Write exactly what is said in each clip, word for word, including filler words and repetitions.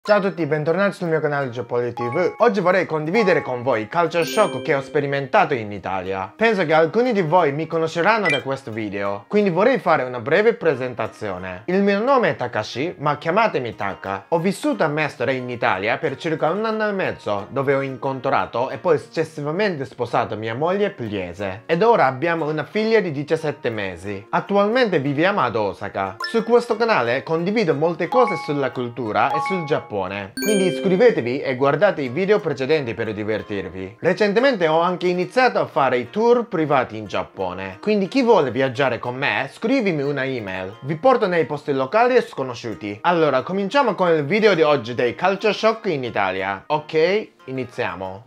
Ciao a tutti, bentornati sul mio canale Giappone T V. Oggi vorrei condividere con voi il culture shock che ho sperimentato in Italia. Penso che alcuni di voi mi conosceranno da questo video, quindi vorrei fare una breve presentazione. Il mio nome è Takashi, ma chiamatemi Taka. Ho vissuto a Mestre in Italia per circa un anno e mezzo, dove ho incontrato e poi successivamente sposato mia moglie pugliese. Ed ora abbiamo una figlia di diciassette mesi. Attualmente viviamo ad Osaka. Su questo canale condivido molte cose sulla cultura e sul Giappone. Quindi iscrivetevi e guardate i video precedenti per divertirvi. Recentemente ho anche iniziato a fare i tour privati in Giappone, quindi chi vuole viaggiare con me scrivimi una email. Vi porto nei posti locali e sconosciuti. Allora cominciamo con il video di oggi dei culture shock in Italia. Ok, iniziamo.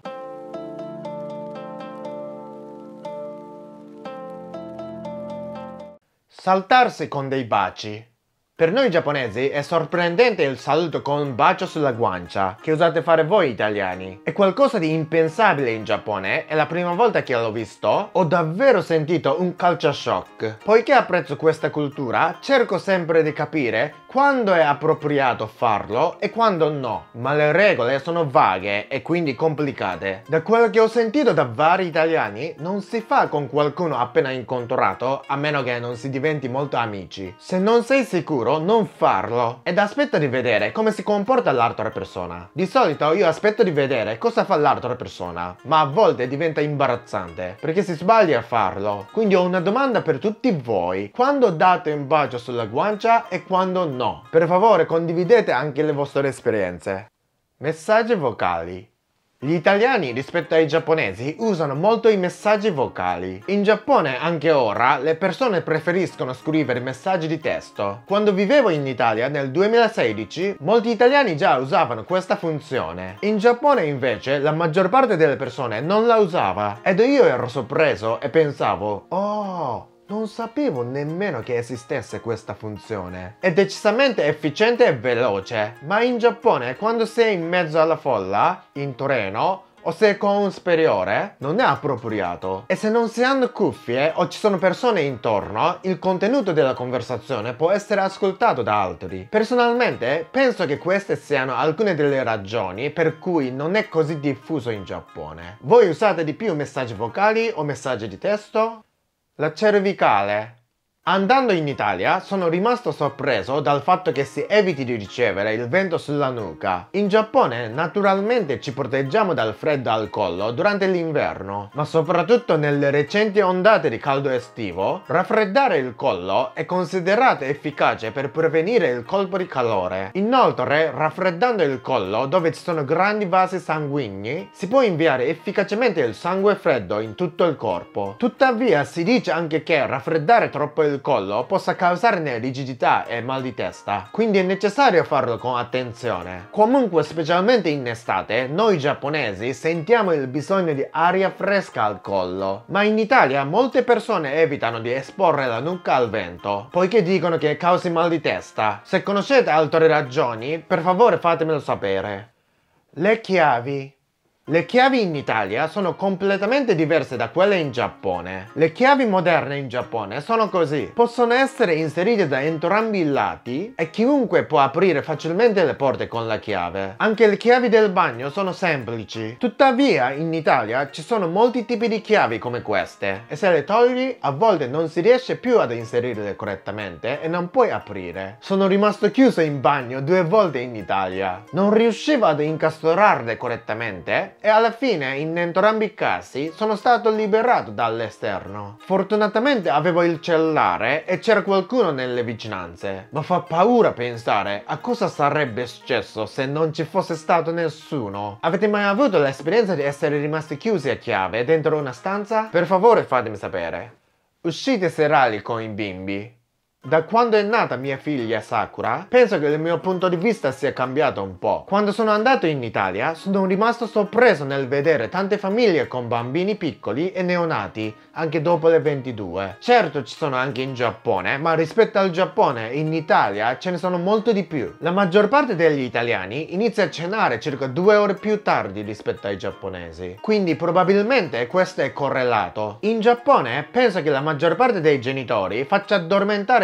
Saltarsi con dei baci. Per noi giapponesi è sorprendente il saluto con un bacio sulla guancia che usate fare voi italiani. È qualcosa di impensabile in Giappone e la prima volta che l'ho visto ho davvero sentito un culture shock. Poiché apprezzo questa cultura, cerco sempre di capire quando è appropriato farlo e quando no, ma le regole sono vaghe e quindi complicate. Da quello che ho sentito da vari italiani, non si fa con qualcuno appena incontrato a meno che non si diventi molto amici. Se non sei sicuro, non farlo ed aspetta di vedere come si comporta l'altra persona. Di solito io aspetto di vedere cosa fa l'altra persona, ma a volte diventa imbarazzante perché si sbaglia a farlo. Quindi ho una domanda per tutti voi: quando date un bacio sulla guancia e quando no? Per favore condividete anche le vostre esperienze. Messaggi vocali. Gli italiani rispetto ai giapponesi usano molto i messaggi vocali. In Giappone anche ora le persone preferiscono scrivere messaggi di testo. Quando vivevo in Italia nel duemilasedici molti italiani già usavano questa funzione. In Giappone invece la maggior parte delle persone non la usava ed io ero sorpreso e pensavo: oh, non sapevo nemmeno che esistesse questa funzione. È decisamente efficiente e veloce, ma in Giappone quando sei in mezzo alla folla, in treno o se con un superiore, non è appropriato. E se non si hanno cuffie o ci sono persone intorno, il contenuto della conversazione può essere ascoltato da altri. Personalmente, penso che queste siano alcune delle ragioni per cui non è così diffuso in Giappone. Voi usate di più messaggi vocali o messaggi di testo? La cervicale. Andando in Italia sono rimasto sorpreso dal fatto che si eviti di ricevere il vento sulla nuca. In Giappone naturalmente ci proteggiamo dal freddo al collo durante l'inverno, ma soprattutto nelle recenti ondate di caldo estivo, raffreddare il collo è considerato efficace per prevenire il colpo di calore. Inoltre, raffreddando il collo dove ci sono grandi vasi sanguigni, si può inviare efficacemente il sangue freddo in tutto il corpo. Tuttavia si dice anche che raffreddare troppo il collo possa causare rigidità e mal di testa, quindi è necessario farlo con attenzione. Comunque, specialmente in estate, noi giapponesi sentiamo il bisogno di aria fresca al collo, ma in Italia molte persone evitano di esporre la nuca al vento, poiché dicono che causi mal di testa. Se conoscete altre ragioni, per favore fatemelo sapere. Le chiavi. Le chiavi in Italia sono completamente diverse da quelle in Giappone. Le chiavi moderne in Giappone sono così: possono essere inserite da entrambi i lati e chiunque può aprire facilmente le porte con la chiave. Anche le chiavi del bagno sono semplici. Tuttavia in Italia ci sono molti tipi di chiavi come queste e se le togli a volte non si riesce più ad inserirle correttamente e non puoi aprire. Sono rimasto chiuso in bagno due volte in Italia. Non riuscivo ad incastonarle correttamente e alla fine in entrambi i casi sono stato liberato dall'esterno. Fortunatamente avevo il cellulare e c'era qualcuno nelle vicinanze, ma fa paura pensare a cosa sarebbe successo se non ci fosse stato nessuno. Avete mai avuto l'esperienza di essere rimasti chiusi a chiave dentro una stanza? Per favore fatemi sapere. Uscite serali con i bimbi. Da quando è nata mia figlia Sakura, penso che il mio punto di vista sia cambiato un po'. Quando sono andato in Italia, sono rimasto sorpreso nel vedere tante famiglie con bambini piccoli e neonati, anche dopo le ventidue. Certo ci sono anche in Giappone, ma rispetto al Giappone, in Italia ce ne sono molto di più. La maggior parte degli italiani inizia a cenare circa due ore più tardi rispetto ai giapponesi. Quindi probabilmente questo è correlato. In Giappone penso che la maggior parte dei genitori faccia addormentare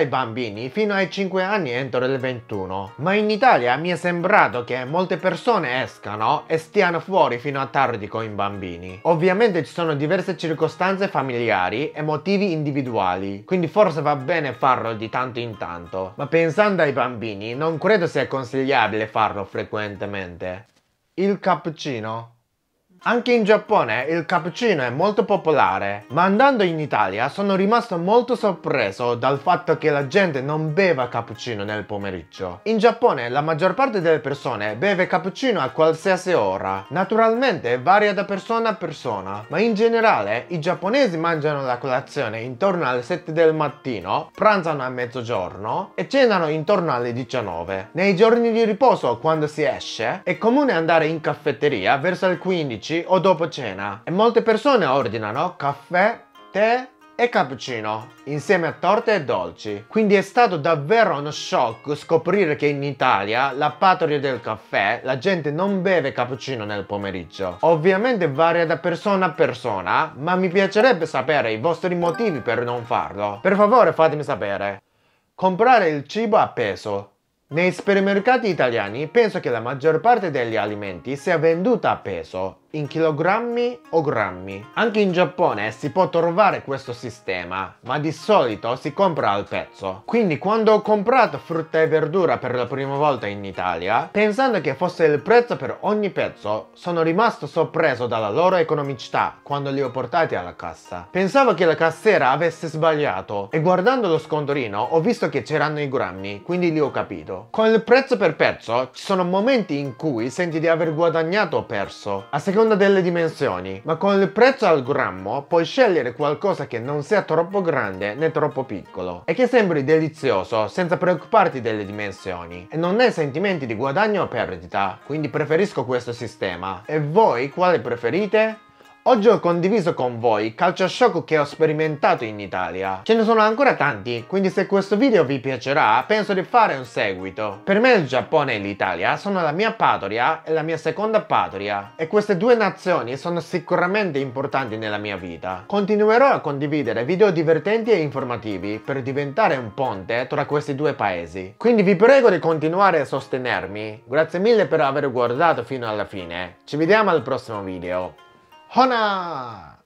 bambini fino ai cinque anni entro il ventuno, ma in Italia mi è sembrato che molte persone escano e stiano fuori fino a tardi con i bambini. Ovviamente ci sono diverse circostanze familiari e motivi individuali, quindi forse va bene farlo di tanto in tanto, ma pensando ai bambini non credo sia consigliabile farlo frequentemente. Il cappuccino. Anche in Giappone il cappuccino è molto popolare, ma andando in Italia sono rimasto molto sorpreso dal fatto che la gente non beva cappuccino nel pomeriggio. In Giappone la maggior parte delle persone beve cappuccino a qualsiasi ora. Naturalmente varia da persona a persona, ma in generale i giapponesi mangiano la colazione intorno alle sette del mattino, pranzano a mezzogiorno e cenano intorno alle diciannove. Nei giorni di riposo, quando si esce, è comune andare in caffetteria verso le quindici o dopo cena e molte persone ordinano caffè, tè e cappuccino insieme a torte e dolci. Quindi è stato davvero uno shock scoprire che in Italia, la patria del caffè, la gente non beve cappuccino nel pomeriggio. Ovviamente varia da persona a persona, ma mi piacerebbe sapere i vostri motivi per non farlo. Per favore fatemi sapere. Comprare il cibo a peso. Nei supermercati italiani penso che la maggior parte degli alimenti sia venduta a peso, in chilogrammi o grammi. Anche in Giappone si può trovare questo sistema, ma di solito si compra al pezzo. Quindi quando ho comprato frutta e verdura per la prima volta in Italia, pensando che fosse il prezzo per ogni pezzo, sono rimasto sorpreso dalla loro economicità quando li ho portati alla cassa. Pensavo che la cassiera avesse sbagliato e guardando lo scontrino ho visto che c'erano i grammi, quindi li ho capito. Con il prezzo per pezzo ci sono momenti in cui senti di aver guadagnato o perso, a seconda delle dimensioni, ma con il prezzo al grammo puoi scegliere qualcosa che non sia troppo grande né troppo piccolo e che sembri delizioso senza preoccuparti delle dimensioni e non hai sentimenti di guadagno o perdita, quindi preferisco questo sistema. E voi quale preferite? Oggi ho condiviso con voi il culture shock che ho sperimentato in Italia. Ce ne sono ancora tanti, quindi se questo video vi piacerà, penso di fare un seguito. Per me il Giappone e l'Italia sono la mia patria e la mia seconda patria, e queste due nazioni sono sicuramente importanti nella mia vita. Continuerò a condividere video divertenti e informativi per diventare un ponte tra questi due paesi. Quindi vi prego di continuare a sostenermi. Grazie mille per aver guardato fino alla fine. Ci vediamo al prossimo video. Hona!